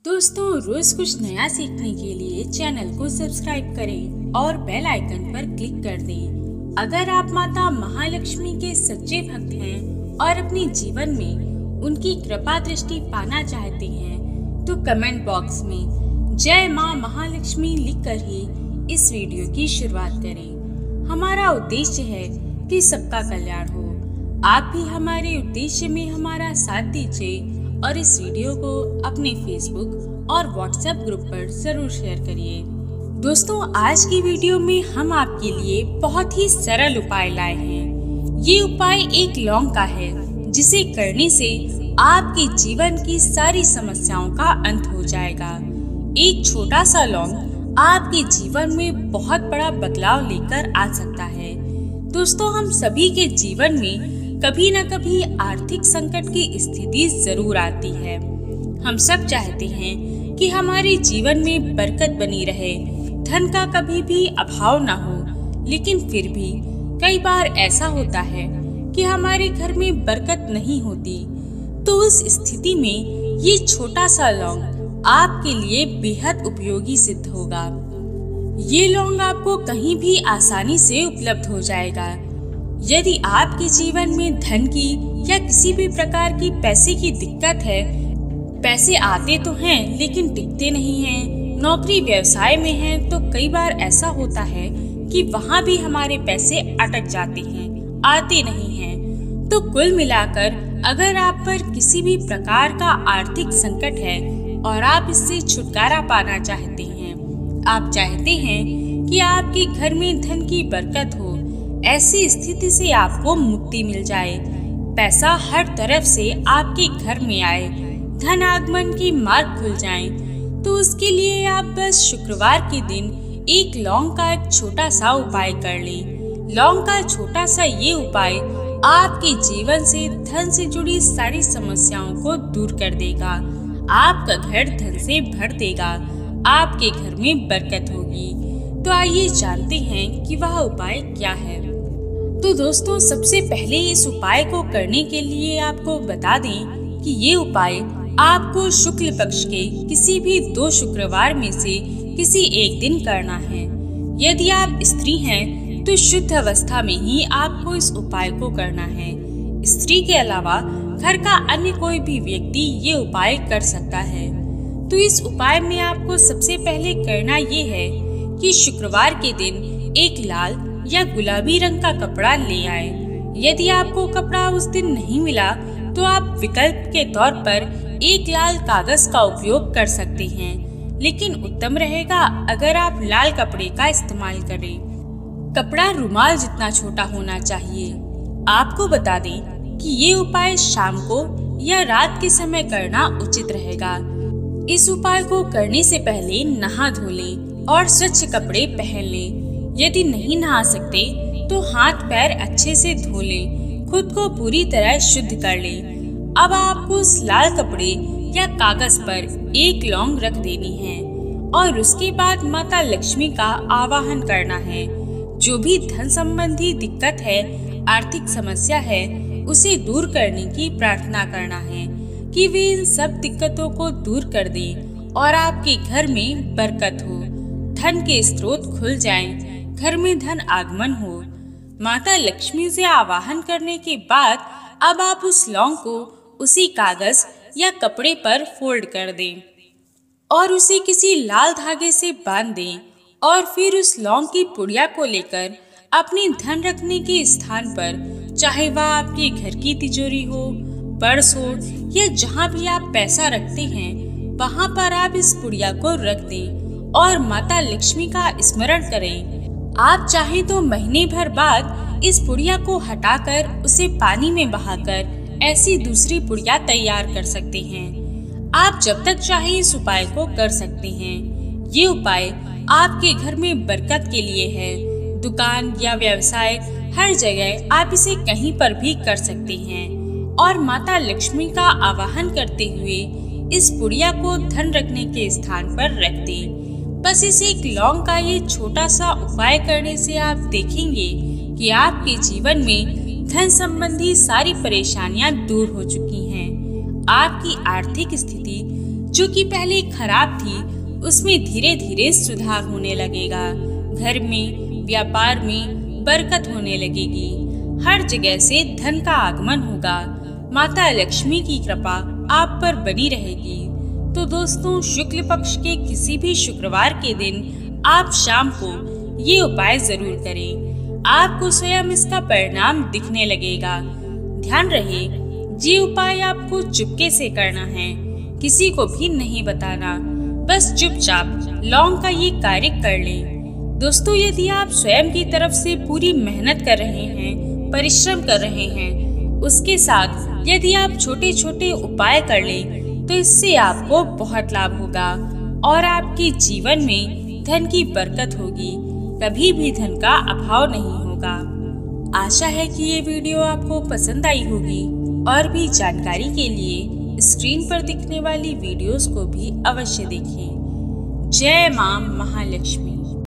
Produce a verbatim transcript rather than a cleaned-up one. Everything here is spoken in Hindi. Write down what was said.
दोस्तों, रोज कुछ नया सीखने के लिए चैनल को सब्सक्राइब करें और बेल आइकन पर क्लिक कर दें। अगर आप माता महालक्ष्मी के सच्चे भक्त हैं और अपने जीवन में उनकी कृपा दृष्टि पाना चाहते हैं, तो कमेंट बॉक्स में जय माँ महालक्ष्मी लिखकर ही इस वीडियो की शुरुआत करें। हमारा उद्देश्य है कि सबका कल्याण हो। आप भी हमारे उद्देश्य में हमारा साथ दीजिए और इस वीडियो को अपने फेसबुक और व्हाट्सएप ग्रुप पर जरूर शेयर करिए। दोस्तों, आज की वीडियो में हम आपके लिए बहुत ही सरल उपाय लाए हैं। ये उपाय एक लौंग का है, जिसे करने से आपके जीवन की सारी समस्याओं का अंत हो जाएगा। एक छोटा सा लौंग आपके जीवन में बहुत बड़ा बदलाव लेकर आ सकता है। दोस्तों, हम सभी के जीवन में कभी न कभी आर्थिक संकट की स्थिति जरूर आती है। हम सब चाहते हैं कि हमारे जीवन में बरकत बनी रहे, धन का कभी भी अभाव न हो, लेकिन फिर भी कई बार ऐसा होता है कि हमारे घर में बरकत नहीं होती। तो उस स्थिति में ये छोटा सा लौंग आपके लिए बेहद उपयोगी सिद्ध होगा। ये लौंग आपको कहीं भी आसानी से उपलब्ध हो जाएगा। यदि आपके जीवन में धन की या किसी भी प्रकार की पैसे की दिक्कत है, पैसे आते तो हैं लेकिन टिकते नहीं हैं, नौकरी व्यवसाय में हैं, तो कई बार ऐसा होता है कि वहाँ भी हमारे पैसे अटक जाते हैं, आते नहीं हैं। तो कुल मिलाकर अगर आप पर किसी भी प्रकार का आर्थिक संकट है और आप इससे छुटकारा पाना चाहते हैं, आप चाहते हैं कि आपके घर में धन की बरकत हो, ऐसी स्थिति से आपको मुक्ति मिल जाए, पैसा हर तरफ से आपके घर में आए, धन आगमन की मार्ग खुल जाए, तो उसके लिए आप बस शुक्रवार के दिन एक लौंग का एक छोटा सा उपाय कर लें। लौंग का छोटा सा ये उपाय आपके जीवन से धन से जुड़ी सारी समस्याओं को दूर कर देगा, आपका घर धन से भर देगा, आपके घर में बरकत होगी। तो आइए जानते हैं कि वह उपाय क्या है। तो दोस्तों, सबसे पहले इस उपाय को करने के लिए आपको बता दें कि ये उपाय आपको शुक्ल पक्ष के किसी भी दो शुक्रवार में से किसी एक दिन करना है। यदि आप स्त्री हैं तो शुद्ध अवस्था में ही आपको इस उपाय को करना है। स्त्री के अलावा घर का अन्य कोई भी व्यक्ति ये उपाय कर सकता है। तो इस उपाय में आपको सबसे पहले करना ये है कि शुक्रवार के दिन एक लाल या गुलाबी रंग का कपड़ा ले आए। यदि आपको कपड़ा उस दिन नहीं मिला तो आप विकल्प के तौर पर एक लाल कागज का उपयोग कर सकते हैं, लेकिन उत्तम रहेगा अगर आप लाल कपड़े का इस्तेमाल करें। कपड़ा रुमाल जितना छोटा होना चाहिए। आपको बता दें कि ये उपाय शाम को या रात के समय करना उचित रहेगा। इस उपाय को करने से पहले नहा धो लें और स्वच्छ कपड़े पहन लें। यदि नहीं नहा सकते तो हाथ पैर अच्छे से धो लें, खुद को पूरी तरह शुद्ध कर लें। अब आपको उस लाल कपड़े या कागज पर एक लौंग रख देनी है और उसके बाद माता लक्ष्मी का आवाहन करना है। जो भी धन संबंधी दिक्कत है, आर्थिक समस्या है, उसे दूर करने की प्रार्थना करना है कि वे इन सब दिक्कतों को दूर कर दें और आपके घर में बरकत हो, धन के स्रोत खुल जाएं, घर में धन आगमन हो। माता लक्ष्मी से आवाहन करने के बाद अब आप उस लौंग को उसी कागज या कपड़े पर फोल्ड कर दें और उसे किसी लाल धागे से बांध दें और फिर उस लौंग की पुड़िया को लेकर अपने धन रखने के स्थान पर, चाहे वह आपके घर की तिजोरी हो, पर्स हो या जहाँ भी आप पैसा रखते हैं, वहाँ पर आप इस पुड़िया को रख दें और माता लक्ष्मी का स्मरण करें। आप चाहें तो महीने भर बाद इस पुड़िया को हटाकर उसे पानी में बहाकर ऐसी दूसरी पुड़िया तैयार कर सकते हैं। आप जब तक चाहें इस उपाय को कर सकते हैं। ये उपाय आपके घर में बरकत के लिए है। दुकान या व्यवसाय, हर जगह आप इसे कहीं पर भी कर सकते हैं और माता लक्ष्मी का आवाहन करते हुए इस पुड़िया को धन रखने के स्थान पर रख दें। बस इस एक लौंग का ये छोटा सा उपाय करने से आप देखेंगे कि आपके जीवन में धन संबंधी सारी परेशानियां दूर हो चुकी हैं। आपकी आर्थिक स्थिति जो कि पहले खराब थी उसमें धीरे धीरे सुधार होने लगेगा। घर में, व्यापार में बरकत होने लगेगी। हर जगह से धन का आगमन होगा। माता लक्ष्मी की कृपा आप पर बनी रहेगी। तो दोस्तों, शुक्ल पक्ष के किसी भी शुक्रवार के दिन आप शाम को ये उपाय जरूर करें। आपको स्वयं इसका परिणाम दिखने लगेगा। ध्यान रहे, ये उपाय आपको चुपके से करना है, किसी को भी नहीं बताना। बस चुपचाप लौंग का ये कार्य कर लें। दोस्तों, यदि आप स्वयं की तरफ से पूरी मेहनत कर रहे हैं, परिश्रम कर रहे हैं, उसके साथ यदि आप छोटे छोटे उपाय कर लें तो इससे आपको बहुत लाभ होगा और आपके जीवन में धन की बरकत होगी। कभी भी धन का अभाव नहीं होगा। आशा है कि ये वीडियो आपको पसंद आई होगी। और भी जानकारी के लिए स्क्रीन पर दिखने वाली वीडियोस को भी अवश्य देखें। जय मां महालक्ष्मी।